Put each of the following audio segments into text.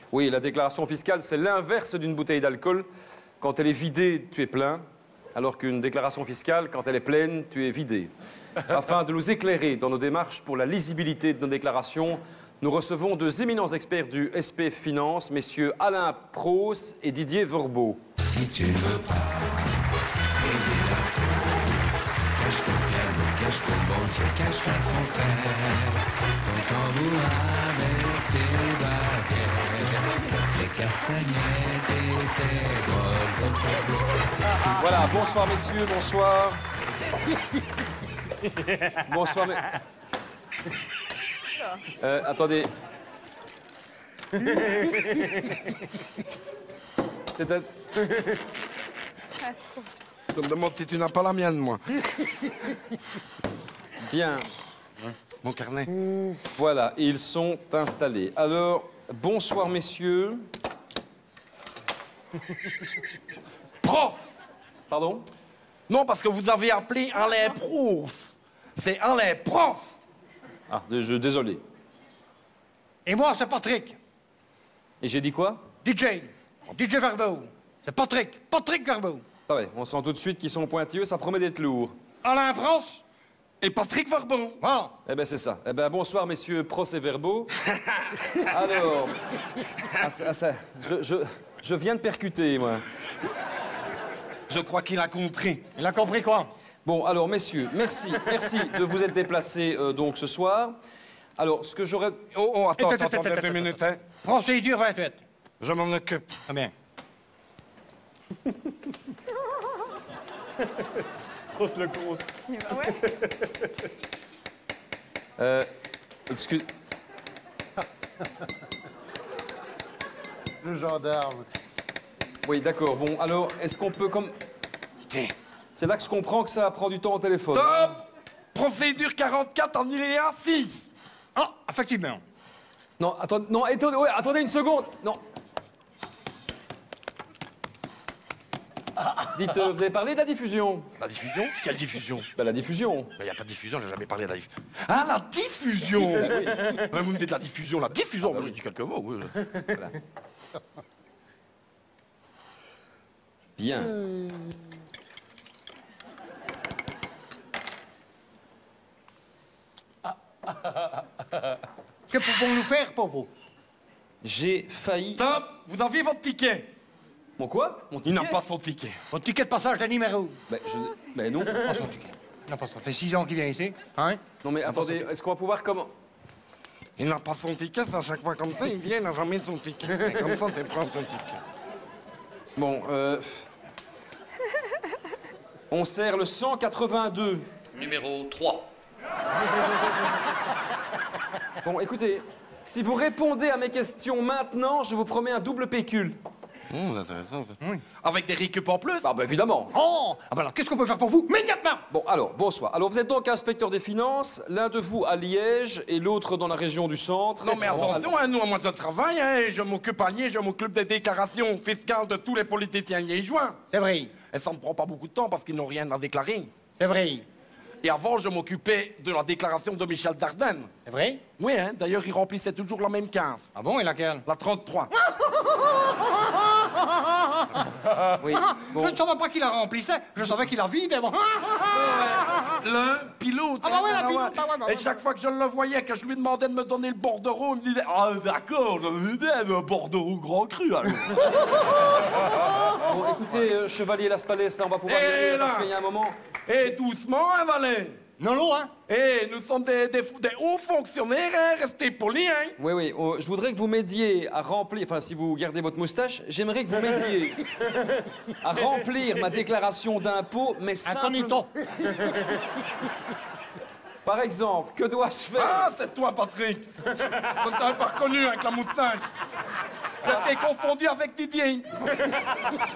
Oui, la déclaration fiscale, c'est l'inverse d'une bouteille d'alcool. Quand elle est vidée, tu es plein, alors qu'une déclaration fiscale, quand elle est pleine, tu es vidé. Afin de nous éclairer dans nos démarches pour la lisibilité de nos déclarations, nous recevons deux éminents experts du SPF Finance, messieurs Alain Pros et Didier Verbeau. Si tu veux pas aider la pauvre, cache ton piano, cache ton banjo, cache ton trompette, ton tambour avec tes baguettes, tes castagnettes et tes drôles. Voilà, bonsoir messieurs, bonsoir. Bonsoir, attendez. C'est un... Je me demande si tu n'as pas la mienne, moi. Bien. Mon carnet. Voilà, ils sont installés. Alors, bonsoir messieurs. Prof! Pardon? Non, parce que vous avez appelé Alain Prof. C'est Alain Prof. Ah, désolé. Et moi, c'est Patrick. Et j'ai dit quoi? DJ. DJ Verbeau. C'est Patrick. Patrick Verbeau. Ah ouais, on sent tout de suite qu'ils sont pointilleux, ça promet d'être lourd. Alain Prost. Et Patrick Verbon. Bon. Eh ben c'est ça. Eh ben bonsoir messieurs Pros et Verbeau. Alors, je viens de percuter, moi. Je crois qu'il a compris. Il a compris quoi? Bon, alors messieurs, merci de vous être déplacés donc ce soir. Alors, ce que j'aurais... Attends 2 minutes, hein. Procédure 28. Je m'en occupe. Très bien. Grosse le gros. Excuse... Le gendarme. Oui, d'accord. Bon, alors, est-ce qu'on peut comme... Tiens. C'est là que je comprends que ça prend du temps au téléphone. Stop! Procédure 44 en alinéa 6. Ah, effectivement. Non, attendez, non, attendez une seconde. Non. Dites, vous avez parlé de la diffusion? La diffusion? Quelle diffusion? Ben, la diffusion. Il n'y a pas de diffusion, j'ai jamais parlé de la diffusion. Ah, la diffusion! Ouais, vous me dites la diffusion, la diffusion. Moi, j'ai dit quelques mots. Oui. Voilà. Bien. Que pouvons-nous faire pour vous? J'ai failli... Stop! Vous avez votre ticket. Mon quoi? Mon ticket? Il n'a pas son ticket. Votre ticket de passage de numéro. Ben, ben non. Pas son ticket. Non, pas ça. Ça fait 6 ans qu'il vient ici. Hein? Non mais attendez, est-ce qu'on va pouvoir comment... Il n'a pas son ticket, c'est à chaque fois comme ça, il vient, il n'a jamais son ticket. Et comme ça, tu prends son ticket. Bon, on sert le 182. Numéro 3. Bon, écoutez, si vous répondez à mes questions maintenant, je vous promets un double pécule. C'est intéressant, ça. Oui. Avec des récup en plus? Ah ben évidemment. Oh! Ah ben alors, qu'est-ce qu'on peut faire pour vous? Immédiatement! Bon, alors, bonsoir. Alors, vous êtes donc inspecteur des finances, l'un de vous à Liège et l'autre dans la région du centre. Non, mais attention, hein, nous, moi, je travaille, hein, je m'occupe à Liège, je m'occupe des déclarations fiscales de tous les politiciens liégeois. C'est vrai. Et ça ne me prend pas beaucoup de temps parce qu'ils n'ont rien à déclarer. C'est vrai. Et avant, je m'occupais de la déclaration de Michel Dardenne. C'est vrai? Oui, hein, d'ailleurs, il remplissait toujours la même case. Ah bon, et laquelle? La 33. Oui, bon. Je ne savais pas qu'il la remplissait, je savais qu'il la vidait. Bon. L'un, puis l'autre. Ah bah oui, la hein, pilote, bah ouais, bah Et ouais. chaque fois que je le voyais, que je lui demandais de me donner le bordereau, il me disait « Ah, d'accord, je veux bien un bordereau grand cru, alors. » Bon, écoutez, chevalier Las Palais, là, on va pouvoir y aller, parce qu'il y a un moment... Et doucement, hein, Valais. Non, non, hein? Et nous sommes des hauts fonctionnaires, hein, restez polis, hein. Oui, oui, je voudrais que vous m'aidiez à remplir, enfin, si vous gardez votre moustache, j'aimerais que vous m'aidiez à remplir ma déclaration d'impôt, mais simplement... Par exemple, que dois-je faire? Ah, c'est toi, Patrick. Je ne t'avais pas reconnu avec la moustache. Je t'ai confondu avec Didier.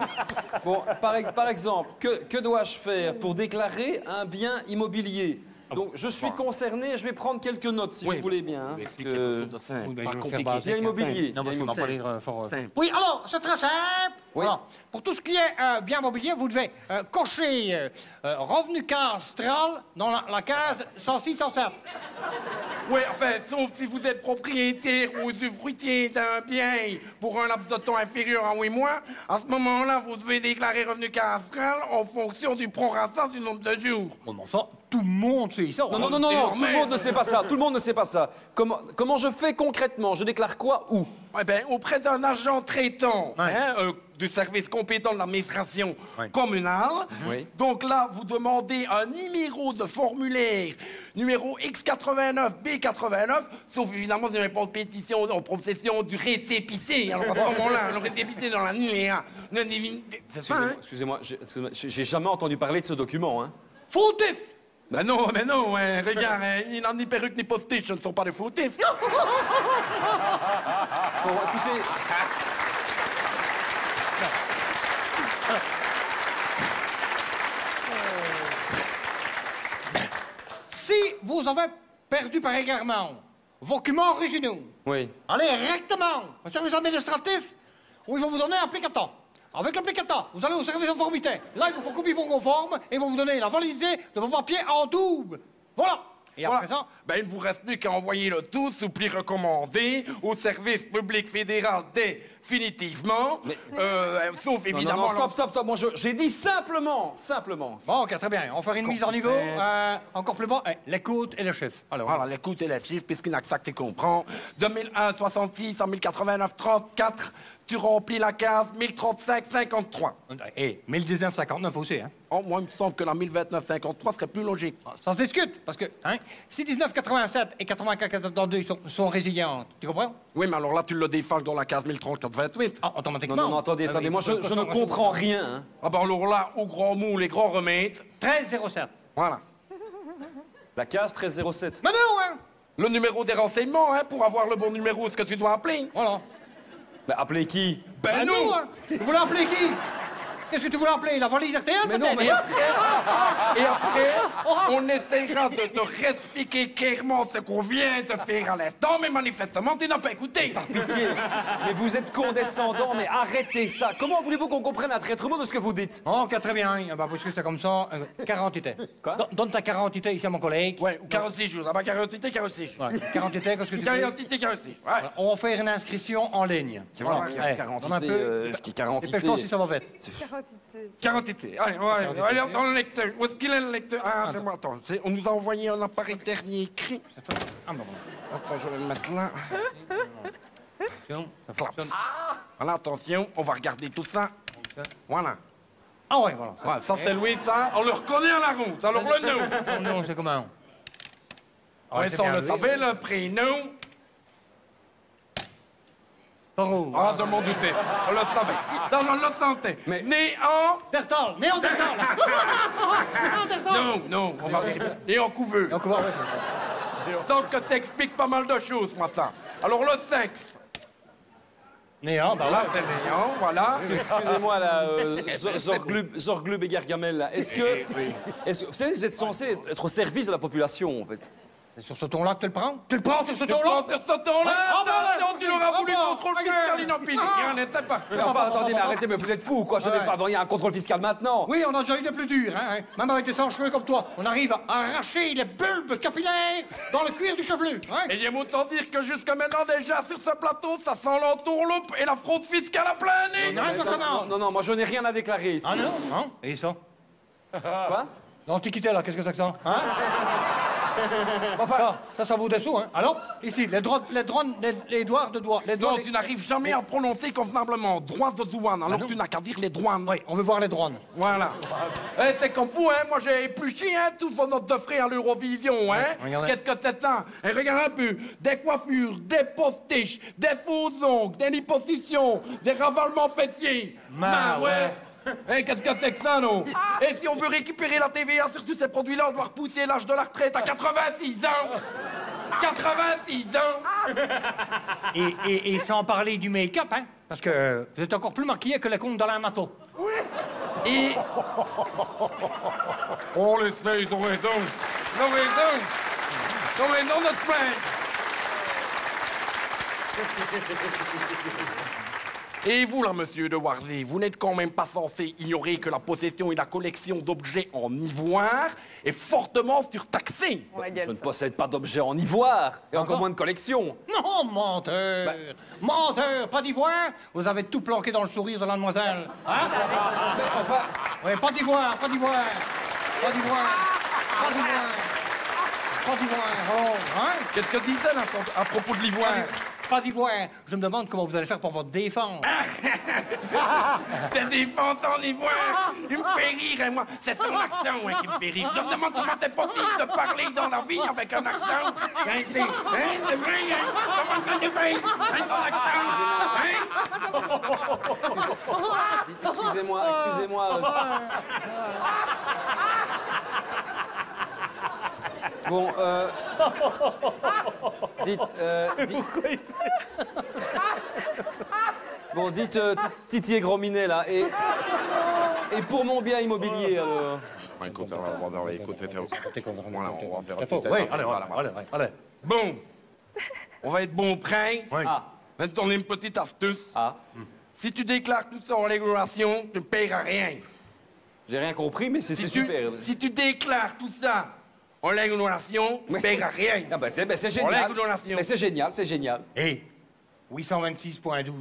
Bon, par exemple, que dois-je faire pour déclarer un bien immobilier? Donc, je suis concerné, je vais prendre quelques notes, si Oui, vous voulez bien. Hein, parce Explique que- quelque chose de simple, Oui, ben, pas je vais compliqué. faire Il y a immobilier. Non, parce qu'on n'a pas l'air fort... Simple. Oui, alors, c'est très simple. Oui. Voilà. Pour tout ce qui est bien mobilier, vous devez cocher revenu cadastral dans la case 106-107. Oui, enfin, sauf si vous êtes propriétaire ou usufruitier d'un bien pour un laps de temps inférieur à 8 mois, à ce moment-là, vous devez déclarer revenu cadastral en fonction du prorata du nombre de jours. Bon, mais enfin, tout le monde sait ça. Non, non, non, non, non, tout le monde ne sait pas ça. Tout le monde ne sait pas ça. Comment je fais concrètement? Je déclare quoi? Où? Eh bien, auprès d'un agent traitant Ouais. du service compétent de l'administration Ouais. communale. Oui. Donc là, vous demandez un numéro de formulaire, numéro X89, B89, sauf évidemment si vous n'avez pas de pétition en possession du récépissé. Alors à ce moment-là, le récépissé dans la numéra. C'est ça, hein? Excusez-moi, j'ai jamais entendu parler de ce document, hein. Fautif! Mais non, hein, regarde, hein, il n'a ni perruque ni postiche, ce ne sont pas des fautifs. Bon, écoutez, Si vous avez perdu par égarement vos documents originaux, oui. allez directement au service administratif où ils vont vous donner un applicateur. Avec l'applicateur, vous allez au service conformité. Là, ils vous font copie conforme et ils vont vous donner la validité de vos papiers en double. Voilà. Et Voilà. après ça, Ben, il ne vous reste plus qu'à envoyer le tout sous pli recommandé au service public fédéral définitivement. Sauf Non, non, évidemment... non, stop. Moi, j'ai dit simplement. bon, ok, très bien. On va faire une mise en niveau encore plus bas. L'écoute et le chef. Alors, Voilà, l'écoute et les chiffres, puisqu'il n'a que ça que tu comprends. De 1001, 66 à 1089, 34, tu remplis la case 1035, 53. et 1959 aussi, hein. Oh, moi, il me semble que la 1029, 53 serait plus logique. Ça se discute, parce que, hein, si 1987 et 84-82 sont résilientes, tu comprends? Oui, mais alors là, tu le défalques dans la case 1034, 28. Ah, automatiquement. Non, attendez. Ah oui, Moi, il faut je ne comprends rien, hein. Ah ben alors là, au grand mot, les grands remèdes. 1307. Voilà. La case 1307. Mais non, hein! Le numéro des renseignements, hein, pour avoir le bon numéro, ce que tu dois appeler. Voilà. Mais appelez qui? Ben nous, nous hein! Vous voulez appeler qui? Qu'est-ce que tu voulais appeler? La valise RTL, Mais non, peut-être? Et après, on essaiera de te réexpliquer clairement ce qu'on vient de faire à l'instant, mais manifestement, tu n'as pas écouté. Pitié. Mais vous êtes condescendant, mais arrêtez ça. Comment voulez-vous qu'on comprenne un traître mot de ce que vous dites? Ok, très bien. Ah bah, puisque c'est comme ça, quarantité. Quoi? Donne ta quarantité ici à mon collègue. Ouais, ou 46 jours. Ah bah, 48, 46 jours. Ouais, quarantité, qu'est-ce que tu dis? 48, 46. Ouais. Voilà, on va faire une inscription en ligne. C'est vrai, Ouais, Quarantité, donne un peu. ce qui est quarantité. Dépêche-toi si ça va vite. Allez, allez, dans le lecteur. Où est-ce qu'il est, le lecteur? Ah, c'est moi, attends. On nous a envoyé un appareil dernier écrit. Ah, bon, Attends, je vais le mettre là. attention, ça fonctionne. Voilà, attention, on va regarder tout ça. Voilà. Ah ouais, voilà. Ouais, ça, c'est Louis, ça. On le reconnaît à la route. Alors, le nom. Oh non, c'est comment? Ouais, c'est ça, on bien le Louis. savait, le prénom. Taureau. Ah, je m'en doutais. On le savait. Ça, on le sentait. Mais- Né en... Tertal, mais en Tertal! En Tertal! Non, non, on va vérifier. Et en couveux. Donc, ouais, c'est ça. Sauf que ça explique pas mal de choses, moi, ça. Alors, le sexe. Néant, bah Là, ouais. c'est néant, voilà. Excusez-moi, là, Zorglub et Gargamel, là. Est-ce que... Vous savez, vous êtes censé être au service de la population, en fait. C'est sur ce ton-là que tu le prends? Tu le prends sur ce Tu ton-là? prends sur ce ton-là, Ah, bah, attention, tu l'auras voulu ah, contrôle bah, fiscal regarde. inopinié. Ah. N'était pas. Mais enfin, attendez, mais arrêtez, mais vous êtes fous ou quoi? Je Ouais. n'ai pas envoyé un contrôle fiscal maintenant. Oui, on a déjà eu des plus durs, hein. Même avec des sans-cheveux comme toi, on arrive à arracher les bulbes capillaires dans le cuir du chevelu, hein. Et j'aime autant dire que jusque maintenant, déjà, sur ce plateau, ça sent l'entourloupe et la fraude fiscale à plein nez. Non, exactement. Non, moi, je n'ai rien à déclarer ici. Ah non? Hein? Et ça? Quoi? L'antiquité, là, qu'est-ce que c'est que ça? Hein? Enfin, ça vaut des sous, hein. Alors, ici, les doigts de doigts. Les doigts Non, tu n'arrives jamais à prononcer convenablement droits de douane, alors non. tu n'as qu'à dire les douanes. Oui, on veut voir les drones. Voilà. Eh, c'est comme vous, hein. Moi, j'ai épluché, hein, tous vos notes de frais à l'Eurovision, hein. regardez. Qu'est-ce que c'est ça? Et regarde un peu. Des coiffures, des postiches, des faux ongles, des liposuctions, des ravalements fessiers. Ouais. Eh, qu'est-ce que c'est que ça, non? Et si on veut récupérer la TVA sur tous ces produits-là, on doit repousser l'âge de la retraite à 86 ans. 86 ans. Et sans parler du make-up, hein. Parce que vous êtes encore plus maquillé que les comptes d'Alain Matteau. Et... On le sait, ils ont raison. Non, mais non. Non, mais non, notre frère. Et vous, là, monsieur de Warzy, vous n'êtes quand même pas censé ignorer que la possession et la collection d'objets en ivoire est fortement surtaxée. Je ne possède pas d'objets en ivoire, et encore moins de collection. Non, menteur. Menteur, pas d'ivoire. Vous avez tout planqué dans le sourire de la demoiselle. Hein? Mais enfin, Oui, pas d'ivoire, pas d'ivoire. Pas d'ivoire. Pas d'ivoire. Pas d'ivoire. Oh, hein? Qu'est-ce que dit-elle à propos de l'ivoire? Pas d'ivoire. Je me demande comment vous allez faire pour votre défense. Des défenses en ivoire. Il me fait rire, hein, moi. C'est son accent qui me fait rire. Je me demande comment c'est possible de parler dans la vie avec un accent. Hein, c'est vrai, hein? Comment ça se fait? Hein, ton accent? Hein? excusez-moi. Bon, dites Titi et Gros Minet, là, et pour mon bien immobilier, alors. Écoute, on va faire Oui, allez. Bon, on va être bon prince. Oui. Ah, Maintenant, on a une petite astuce. ah, Si tu déclares tout ça en régulation, tu ne paieras rien. j'ai rien compris, mais c'est super. Si tu déclares tout ça en régulation, tu ne paieras rien. Ah ben c'est En génial. régulation. Mais c'est génial. Hé, 826.12.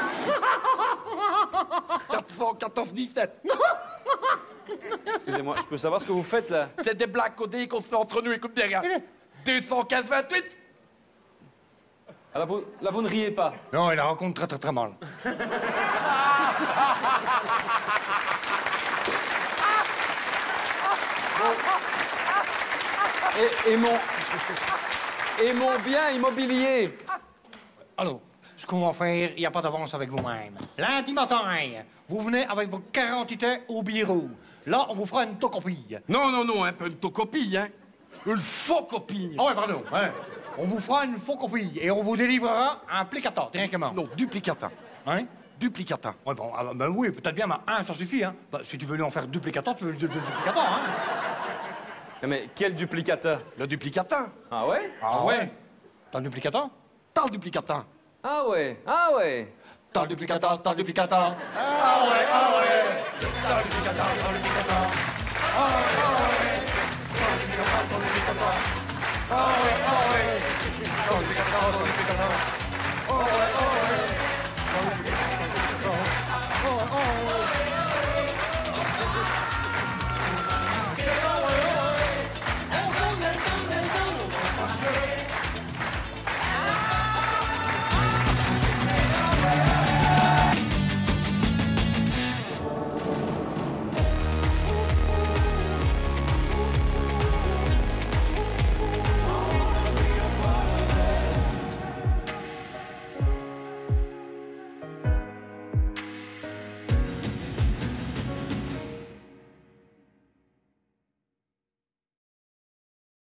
414-17. Excusez-moi, je peux savoir ce que vous faites, là? C'est des blagues codées qu'on se fait entre nous. Écoute bien, regarde. 215-28. Ah, là, vous ne riez pas. Non, il la raconte très mal. Et mon bien immobilier. Alors, ce qu'on va faire, il n'y a pas d'avance avec vous-même. Lundi matin, vous venez avec vos 40 items au bureau. Là, on vous fera une photocopie. Non, un peu une photocopie, hein. Une faux copie. Ah ouais, pardon. Ouais. On vous fera une photocopie et on vous délivrera un plicata, directement. Non, duplicata. Hein? Duplicata. Ouais, bon, ben oui, peut-être bien, mais un, ça suffit, hein. Bah, si tu veux lui en faire duplicata, tu veux deux duplicata, hein. Mais quel duplicata? Le duplicata. Ah ouais? Ah ouais. T'as un duplicata? T'as le duplicata. Ah ouais. T'as le duplicata, t'as le duplicata. Ah ouais. T'as le duplicata, t'as le duplicata.